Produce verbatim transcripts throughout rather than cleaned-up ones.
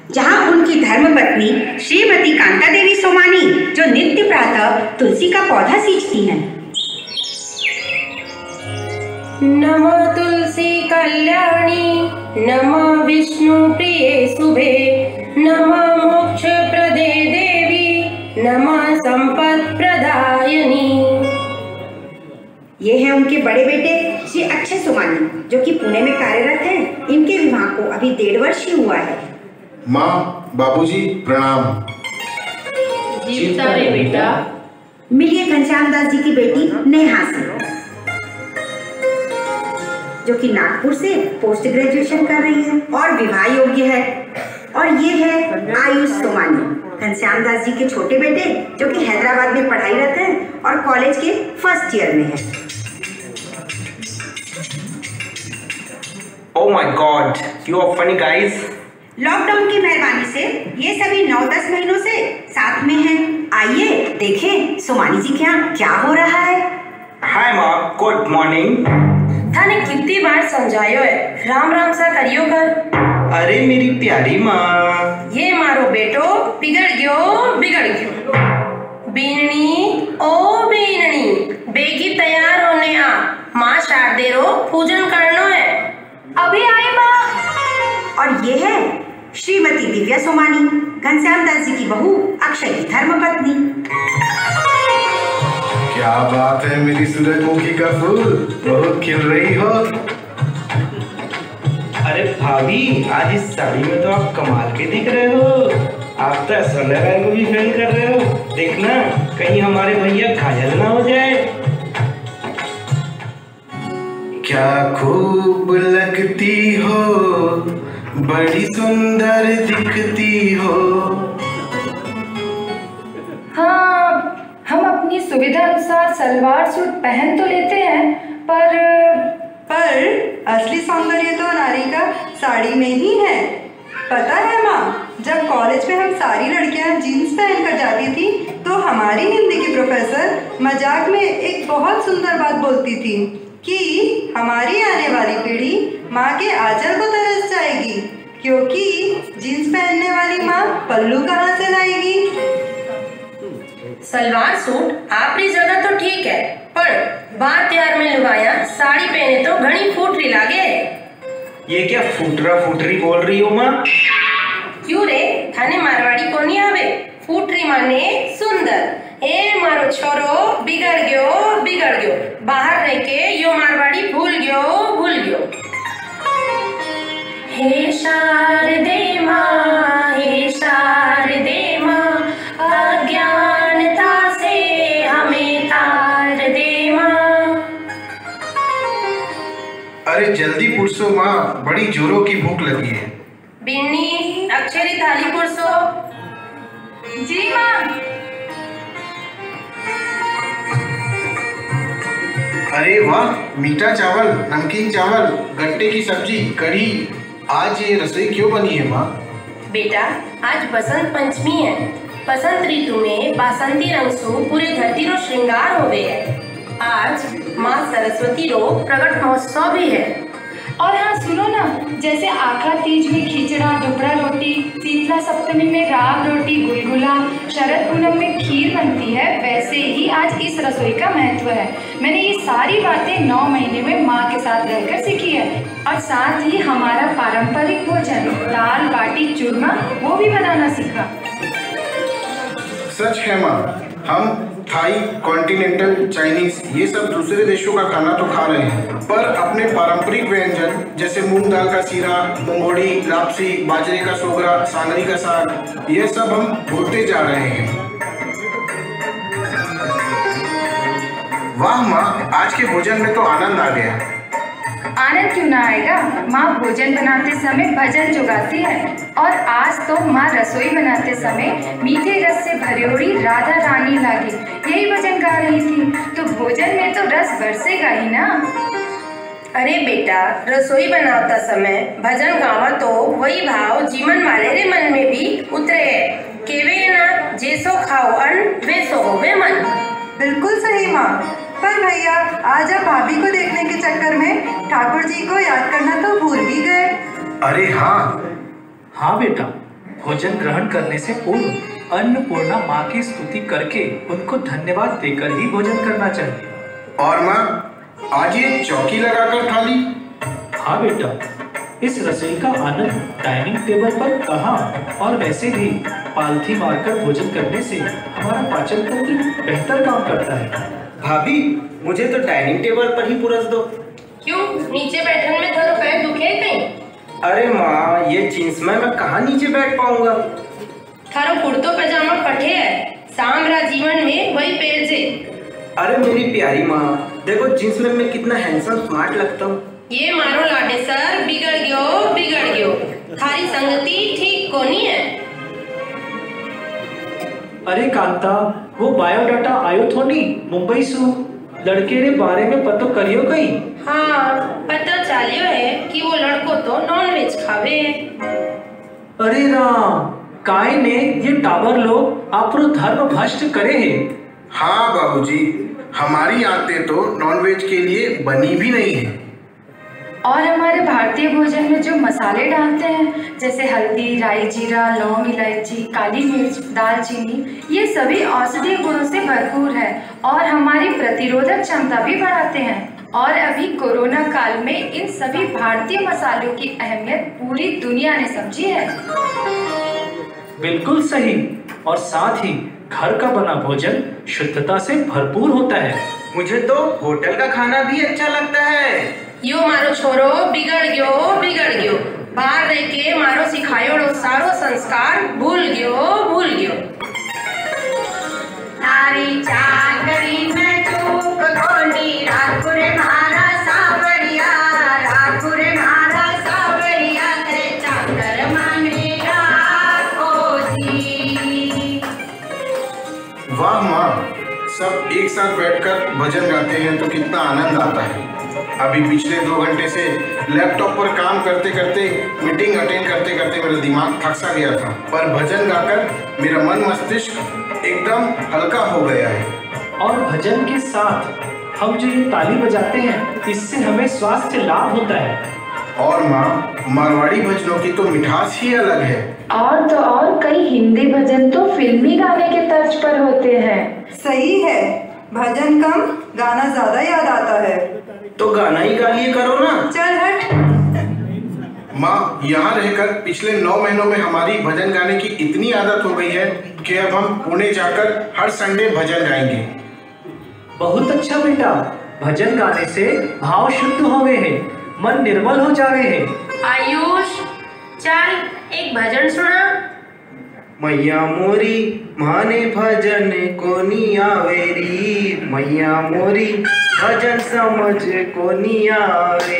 जहाँ उनकी धर्मपत्नी श्रीमती कांता देवी सोमानी जो नित्य प्रातः तुलसी का पौधा सींचती हैं। नमः तुलसी कल्याणी, नमः विष्णु प्रिये शुभे, नमः मोक्ष प्रदे देवी, नमः संपत् प्रदायिनी। ये हैं उनके बड़े बेटे श्री अक्षय सोमानी जो कि पुणे में कार्यरत हैं। इनके विवाह को अभी डेढ़ वर्ष ही हुआ है। माँ, बाबूजी प्रणाम। जीवता रे बेटा। मिलिए घनश्याम दास जी की बेटी नेहा से जो कि नागपुर से पोस्ट ग्रेजुएशन कर रही है और विवाह योग्य है। और ये है आयुष सोमानी, घनश्याम दास जी के छोटे बेटे जो कि हैदराबाद में पढ़ाईरत हैं और कॉलेज के फर्स्ट ईयर में है। Oh my God, you are funny guys. Lockdown की मेहरबानी से ये सभी नौ दस महीनों से साथ में हैं। आइए देखें सोमानी जी के यहाँ क्या हो रहा है। Hi माँ, गुड मॉर्निंग। थाने कितनी बार समझायो है, राम राम सा करियो कर। अरे मेरी प्यारी माँ। ये मारो बेटो, बिगड़ गयो बिगड़ गयो। बीननी ओ बीननी, बेगी तैयार होने आ, माँ शारदे रो पूजन करनो है। अभी आए माँ। और ये है श्रीमती दिव्या सोमानी, घनश्याम दास जी की बहू अक्षय की धर्मपत्नी। क्या बात है मेरी सूरजमुखी का फूल, बहुत खिल रही हो। अरे भाभी, आज इस साड़ी में तो आप कमाल के दिख रहे हो। आप तो ऐश्वर्या राय को भी फेल कर रहे हो। देखना कहीं हमारे भैया घायल ना हो जाए। क्या खूब लगती हो, बड़ी सुंदर दिखती हो। हाँ, हम अपनी सुविधा अनुसार सलवार सूट पहन तो लेते हैं, पर पर असली सौंदर्य तो नारी का साड़ी में ही है। पता है माँ, जब कॉलेज में हम सारी लड़कियां जीन्स पहनकर जाती थी तो हमारी हिंदी की प्रोफेसर मजाक में एक बहुत सुंदर बात बोलती थी कि हमारी आने वाली पीढ़ी माँ के आंचल को तरस जाएगी, क्योंकि जीन्स पहनने वाली माँ पल्लू कहाँ से लाएगी। सलवार सूट आपकी जगह तो ठीक है, पर बात त्यार में लुगाया साड़ी पहने तो घनी फूटरी लागे। ये क्या फूटरा फूटरी बोल रही हो माँ? क्यों रे, थाने मारवाड़ी को नहीं आवे? फूटरी माने सुंदर। ए मारो छोरो बिगड़ गयो बिगड़ गयो, बाहर रह के यो मारवाड़ी भूल गयो भूल गयो। हे शारदे माँ, हे शारदे माँ, अज्ञानता से हमें तार दे माँ। अरे जल्दी पुरसो माँ, बड़ी जोरों की भूख लगी है। बिन्नी, अक्षरी थाली पुरसो। जी माँ। अरे वाह, मीठा चावल, नमकीन चावल, गट्टे की सब्जी, कढ़ी। आज ये रसोई क्यों बनी है माँ? बेटा, आज बसंत पंचमी है। बसंत ऋतु में बासंती रंग से पूरे धरती रो श्रृंगार हो गए है। आज माँ सरस्वती रो प्रकट महोत्सव भी है। और हाँ सुनो ना, जैसे आखा तीज में खिचड़ा दुबरा रोटी, शीतला सप्तमी में राब रोटी गुलगुला, शरद पूनम में खीर बनती है, वैसे ही आज इस रसोई का महत्व है। मैंने ये सारी बातें नौ महीने में माँ के साथ रहकर सीखी है। और साथ ही हमारा पारंपरिक भोजन दाल बाटी चूरमा वो भी बनाना सीखा। सच है माँ, हम थाई, कॉन्टिनेंटल, चाइनीज ये सब दूसरे देशों का खाना तो खा रहे हैं, पर अपने पारंपरिक व्यंजन जैसे मूंग दाल का सीरा, मुंगोड़ी, लापसी, बाजरे का सोगरा, सांगरी का साग, ये सब हम भूलते जा रहे हैं। वाह माँ, आज के भोजन में तो आनंद आ गया। आनंद क्यों ना आएगा, माँ भोजन बनाते समय भजन जो गाती है। और आज तो माँ रसोई बनाते समय मीठे रस से भरियोड़ी राधा रानी लागी यही भजन गा रही थी, तो भोजन में तो रस बरसेगा ही ना। अरे बेटा, रसोई बनाता समय भजन गावा तो वही भाव जीवन वाले रे मन में भी उतरे है। केवे ना जैसो खाओ अन्न वैसो होवे मन। बिल्कुल सही माँ, पर भैया आज आप भाभी को देखने के चक्कर में ठाकुर जी को याद करना तो भूल भी गए। अरे हाँ हाँ बेटा, भोजन ग्रहण करने से पूर्व अन्नपूर्णा माँ की स्तुति करके उनको धन्यवाद देकर ही भोजन करना चाहिए। और माँ, आज ये चौकी लगाकर थाली। हाँ बेटा, इस रसोई का आनंद डाइनिंग टेबल पर कहाँ, और वैसे भी पालथी मारकर भोजन करने से हमारा पाचन तंत्र बेहतर काम करता है। भाभी, मुझे तो डाइनिंग टेबल पर ही पुरस दो। क्यों, नीचे बैठने में थारो पैर दुखे कहीं? अरे माँ, ये जींस में मैं कहाँ नीचे बैठ पाऊंगा। थारो कुर्तो पैजामा पठे है, सामरा जीवन में वही पेर जे। अरे मेरी प्यारी माँ, देखो जींस में मैं कितना हैंडसम स्मार्ट लगता हूँ। ये मारो लाडे सर, बिगड़ गयो बिगड़ गयो, थारी संगति ठीक कोनी है। अरे कांता, वो बायोडाटा आयो थोनी मुंबई सु, लड़के रे बारे में पतो करियो कहीं? हाँ, पता चालियो है कि वो लड़को तो नॉनवेज खावे। अरे राम, काय ने ये टाबर लोग आपरो धर्म भ्रष्ट करे है। हाँ बाबूजी, हमारी आदतें तो नॉनवेज के लिए बनी भी नहीं है। और हमारे भारतीय भोजन में जो मसाले डालते हैं, जैसे हल्दी, राई, जीरा, लौंग, इलायची, काली मिर्च, दालचीनी, ये सभी औषधीय गुणों से भरपूर है और हमारी प्रतिरोधक क्षमता भी बढ़ाते हैं। और अभी कोरोना काल में इन सभी भारतीय मसालों की अहमियत पूरी दुनिया ने समझी है। बिल्कुल सही, और साथ ही घर का बना भोजन शुद्धता से भरपूर होता है। मुझे तो होटल का खाना भी अच्छा लगता है। यो मारो छोरो बिगड़ गयो बिगड़ गयो, बाहर रह के मारो सिखायोड़ो सारो संस्कार भूल गयो भूल गयो। तारी चाकरी में चूक कोनी, राखुर मारा सावरिया, राखुर मारा सावरिया, तेरे चाकर मांगे राखो जी। वाह माँ, सब एक साथ बैठकर भजन गाते हैं तो कितना आनंद आता है। अभी पिछले दो घंटे से लैपटॉप पर काम करते करते, मीटिंग अटेंड करते करते मेरा दिमाग थक सा गया था, पर भजन गाकर मेरा मन मस्तिष्क एकदम हल्का हो गया है। और भजन के साथ हम जो ये ताली बजाते हैं, इससे हमें स्वास्थ्य लाभ होता है। और माँ, मारवाड़ी भजनों की तो मिठास ही अलग है। और तो और कई हिंदी भजन तो फिल्मी गाने के तर्ज पर होते हैं। सही है, भजन कम, गाना ज्यादा याद आता है। तो गाना ही गा लिए करो ना। चल हट। माँ, यहाँ रहकर पिछले नौ महीनों में हमारी भजन गाने की इतनी आदत हो गई है कि अब हम पुणे जाकर हर संडे भजन गाएंगे। बहुत अच्छा बेटा, भजन गाने से भाव शुद्ध होवे है, मन निर्मल हो जावे है। आयुष, चल एक भजन सुना। मैया मोरी माने भजन कोनी आवेरी, मैया मोरी भजन समझ कोनी आवे।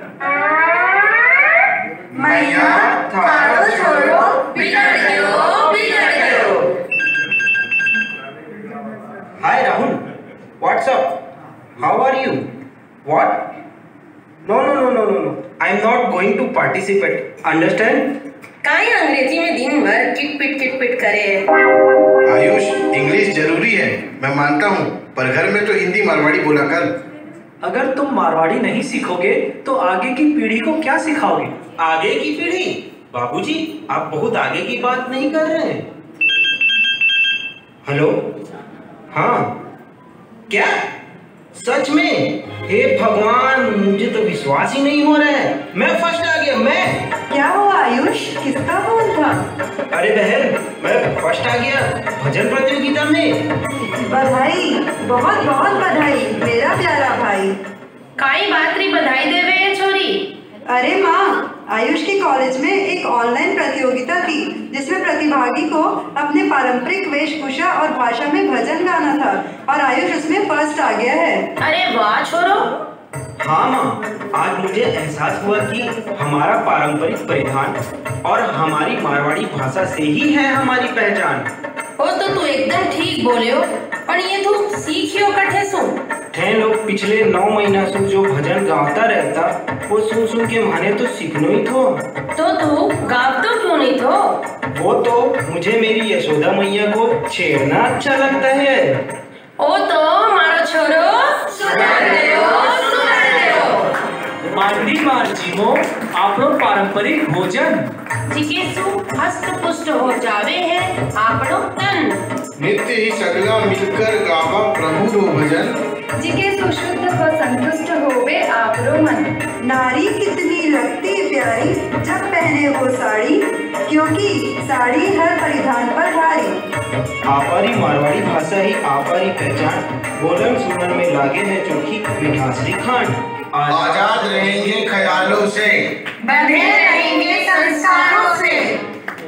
मैया थारो छोरो बिगड़ गयो बिगड़ गयो। Hi Rahul, what's up? How are you? What? No no no no no no, I am not going to participate, understand? काई अंग्रेजी में दिन भर किटपिट किटपिट करे। आयुष, इंग्लिश जरूरी है, मैं मानता हूँ, पर घर में तो हिंदी मारवाड़ी बोला कर। अगर तुम मारवाड़ी नहीं सीखोगे तो आगे की पीढ़ी को क्या सिखाओगे? आगे की पीढ़ी? बाबूजी, आप बहुत आगे की बात नहीं कर रहे हैं। हेलो, हाँ, क्या सच में? हे भगवान, मुझे तो विश्वास ही नहीं हो रहा है, मैं फर्स्ट आ गया। मैं? क्या हुआ आयुष, किसका फोन था? अरे बहन, मैं फर्स्ट आ गया भजन प्रतियोगिता में। बधाई, बहुत बहुत बधाई मेरा प्यारा भाई। काई बात री बधाई देवे छोरी? अरे माँ, आयुष के कॉलेज में एक ऑनलाइन प्रतियोगिता थी जिसमें प्रतिभागी को अपने पारंपरिक वेशभूषा और भाषा में भजन गाना था और आयुष उसमें फर्स्ट आ गया है। अरे वाह छोरो। हाँ माँ, आज मुझे एहसास हुआ कि हमारा पारंपरिक परिधान और हमारी मारवाड़ी भाषा से ही है हमारी पहचान। वो तो तू एकदम ठीक बोलियो, पर ये तू सीखियो कठे सु? थे लोग पिछले नौ महीना से जो भजन गाता रहता, वो सुन सुन के माने तो सीखनो ही थो। तो तू गाव तो क्यों नहीं थो? वो तो मुझे मेरी यशोदा मैया को छेड़ना अच्छा लगता है। ओ तो मारो छोरो सुधर गयो सुधर गयो। दांडी मार जीवो आपनो पारंपरिक भोजन जिकेसु हस्त पुष्ट हो जावे है आपनो तन। नित्य ही सगला मिलकर गावा प्रभु रो भजन। जिके सुशुद्ध व संतुष्ट होवे आपरो मन। नारी कितनी लगती प्यारी जब पहने वो साड़ी, क्योंकि साड़ी हर परिधान पर भारी। आपारी मारवाड़ी भाषा ही आपारी पहचान, बोलन सुनन में लागे है चोखी मिठासरी खान। आजाद रहेंगे ख्यालों से, बंधे रहेंगे संस्कारों से।